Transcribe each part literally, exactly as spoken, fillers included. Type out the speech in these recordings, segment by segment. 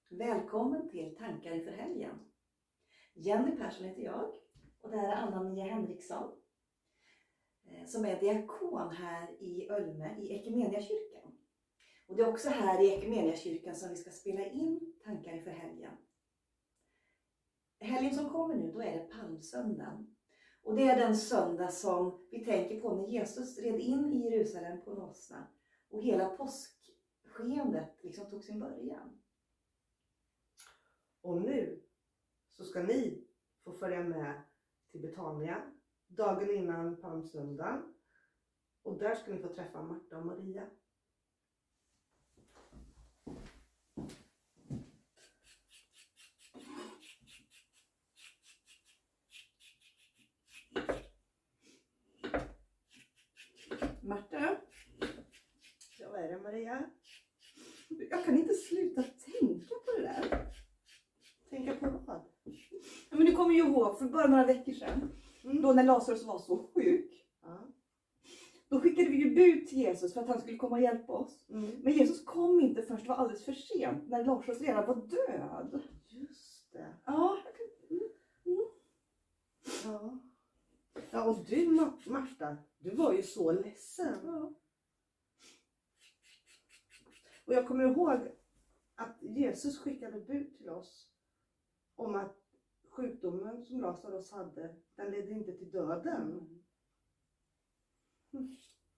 Välkommen till Tankar inför helgen. Jenny Persson heter jag och det här är Anna-Mia Henriksson som är diakon här i Ölme i Ekumeniakyrkan. Och det är också här i Ekumeniakyrkan som vi ska spela in Tankar inför helgen. Helgen som kommer nu, då är det palmsöndagen. Och det är den söndag som vi tänker på när Jesus red in i Jerusalem på en åsna. Och hela påskskeendet liksom tog sin början. Och nu så ska ni få följa med till Betania dagen innan palmsöndagen. Och där ska ni få träffa Marta och Maria. Marta? Ja, vad är det, Maria? Jag kan inte sluta tänka på det där. Tänka på vad? Ja, men du kommer ju ihåg för bara några veckor sedan. Mm. Då när Lazarus var så sjuk. Ja. Då skickade vi ju bud till Jesus för att han skulle komma och hjälpa oss. Mm. Men Jesus kom inte först, det var alldeles för sent. När Lazarus redan var död. Just det. Ja. Mm. Mm. Ja. Ja, och du Marta, du var ju så ledsen. Ja. Och jag kommer ihåg att Jesus skickade bud till oss om att sjukdomen som Lazarus hade, den ledde inte till döden. Mm. Mm.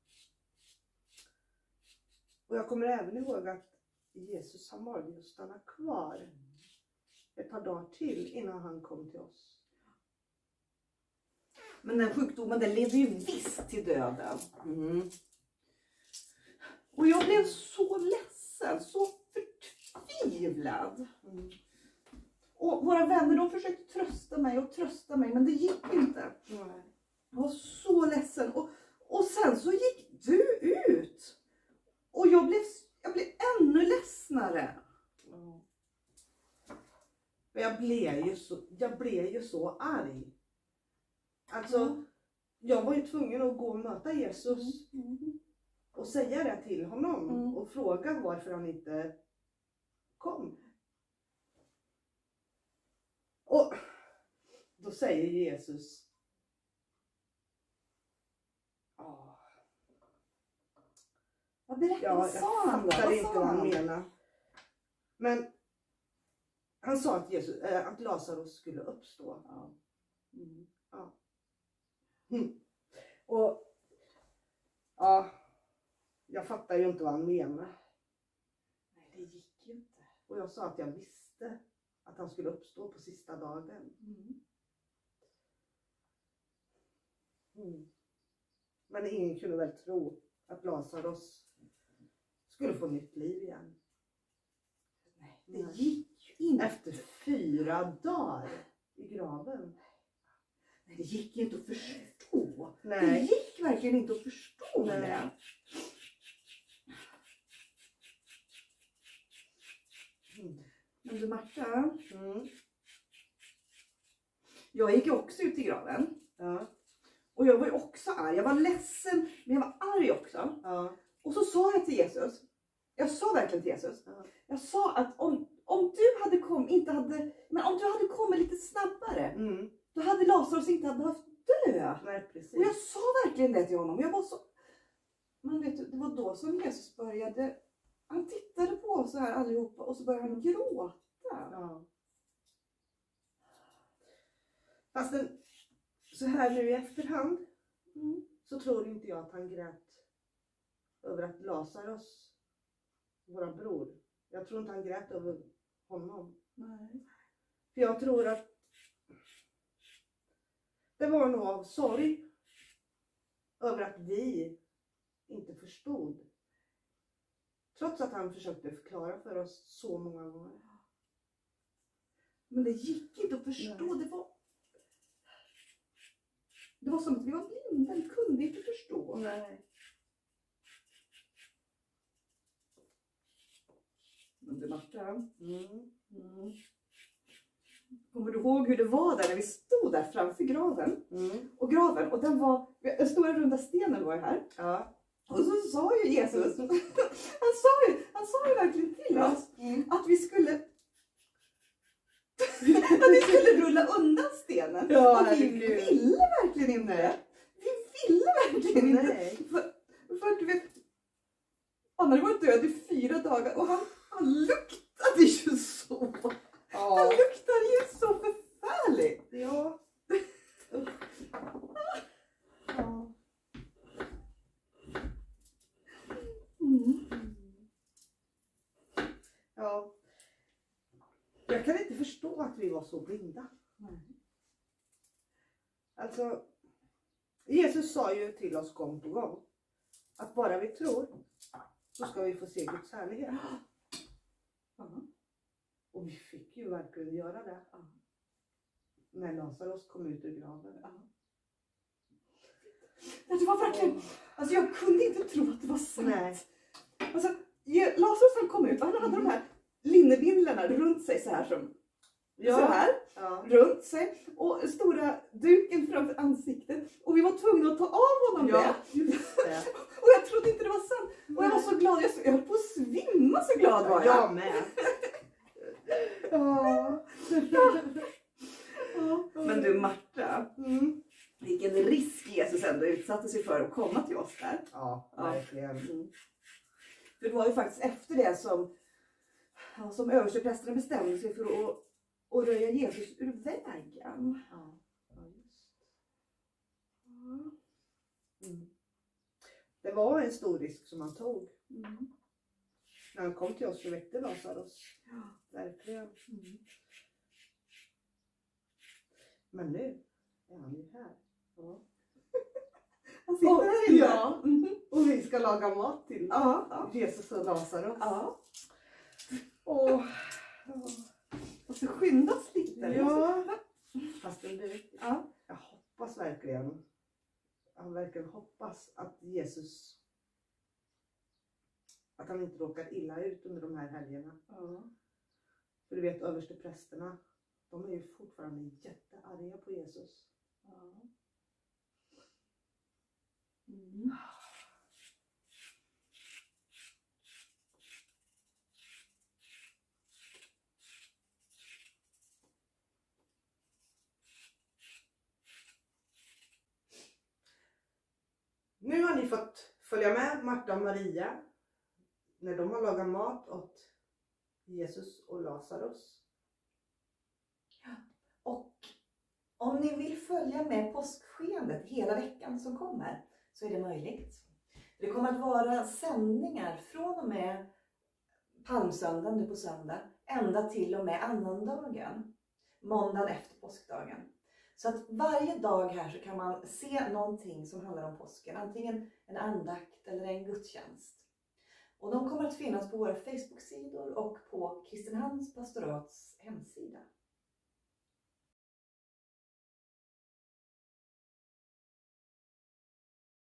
Och jag kommer även ihåg att Jesus han valde att stanna kvar ett par dagar till innan han kom till oss. Men den sjukdomen den ledde ju visst till döden. Mm. Och jag blev så ledsen, så förtvivlad. Mm. Och våra vänner de försökte trösta mig och trösta mig, men det gick inte. Nej. Jag var så ledsen. Och, och sen så gick du ut. Och jag blev, jag blev ännu ledsnare. Mm. Jag blev ju så, jag blev ju så arg. Alltså, mm. jag var ju tvungen att gå och möta Jesus. Mm. Och säga det till honom. Mm. Och fråga varför han inte kom. Och då säger Jesus. Oh. Vad berättade ja, sa han då? Jag fattar inte vad han han? menar. Men han sa att, Jesus, äh, att Lazarus skulle uppstå. Ja. Mm. Ja. Mm. Och ja, jag fattar ju inte vad han menar. Nej, det gick ju inte. Och jag sa att jag visste att han skulle uppstå på sista dagen. Mm. Mm. Men ingen kunde väl tro att Lazarus skulle få nytt liv igen. Nej, det Nej. gick ju inte. Efter fyra dagar i graven. Nej, det gick ju inte att förstå. Nej. Det gick verkligen inte att förstå Nej. det. Mm. Men du Marta. Mm. Jag gick ju också ut i graven. Ja. Och jag var ju också arg. Jag var ledsen, men jag var arg också. Ja. Och så sa jag till Jesus. Jag sa verkligen till Jesus. Ja. Jag sa att om, om du hade kommit, inte hade, men om du hade kommit lite snabbare. Mm. Då hade Lazarus inte behövt dö. Nej, precis. Och jag sa verkligen det till honom. Jag var så... Men vet du, det var då som Jesus började... Han tittade på oss här allihopa och så började han gråta. Ja. Fast den, så här nu i efterhand mm. så tror inte jag att han grät över att Lazarus, våra bror. Jag tror inte han grät över honom. Nej. För jag tror att det var nog av sorg över att vi inte förstod. Trots att han försökte förklara för oss så många gånger. Men det gick inte att förstå. Det var, det var som att vi var blinda. Vi kunde inte förstå. Nej. Men det Marta. Mm. Mm. Kommer du ihåg hur det var där när vi stod där framför graven? Mm. Och graven, och den var, den stora runda stenen var ju här. Ja. Och så sa ju Jesus, han sa ju, han sa ju verkligen till oss mm. att vi skulle Att vi skulle rulla undan stenen. Ja, och vi herregud. ville verkligen inte. Nej. Vi ville verkligen inte. Nej. För, för du vet, han hade varit död i fyra dagar och han, han luktade ju så. Han Ja. luktade ju så förfärligt. Ja. Ja. Mm. Ja. Jag kan inte förstå att vi var så blinda. Alltså, Jesus sa ju till oss gång på gång att bara vi tror så ska vi få se Guds härlighet. Mm. Och vi fick ju verkligen göra det. När Lazarus kom ut ur graven. Det var verkligen, alltså jag kunde inte tro att det var sant. Nej. Alltså, Lazarus han kom ut och han hade de här linnebindlarna runt sig så här som Ja. så här. Ja. Runt sig och stora duken framför ansiktet och vi var tvungna att ta av honom Ja, det. just det. Och jag trodde inte det var sant. Och jag var så glad, jag, så, jag höll på att svimma så glad var jag. Jag med. Ja. Men du Marta, Mm. vilken risk Jesus ändå utsatte sig för att komma till oss där. Ja, Ja. verkligen. Mm. För det var ju faktiskt efter det som, ja, som översteprästerna bestämde sig för att, att röja Jesus ur vägen. Ja, ja just. Mm. Det var en stor risk som han tog. Mm. När han kom till oss och väckte Lazarus. Ja. Verkligen. Mm. Men nu är han ju här. Ja. Han sitter Och- här inne. ja. Mhm. Och vi ska laga mat till Ja, ja. Jesus och Lazarus. Ja. Åh. Och så skyndas lite. Ja. Fast du, Ja. jag hoppas verkligen. Jag verkligen hoppas att Jesus, att han inte råkar illa ut under de här helgerna. Ja. För du vet, översteprästerna, de är ju fortfarande jättearga på Jesus. Ja. Mm. Nu har ni fått följa med Marta och Maria när de har lagat mat åt Jesus och Lazarus. Och om ni vill följa med påskskeendet hela veckan som kommer så är det möjligt. Det kommer att vara sändningar från och med palmsöndagen nu på söndag ända till och med annandagen, måndagen efter påskdagen. Så att varje dag här så kan man se någonting som handlar om påsken, antingen en andakt eller en gudstjänst. Och de kommer att finnas på våra Facebook-sidor och på Kristinehamns pastorats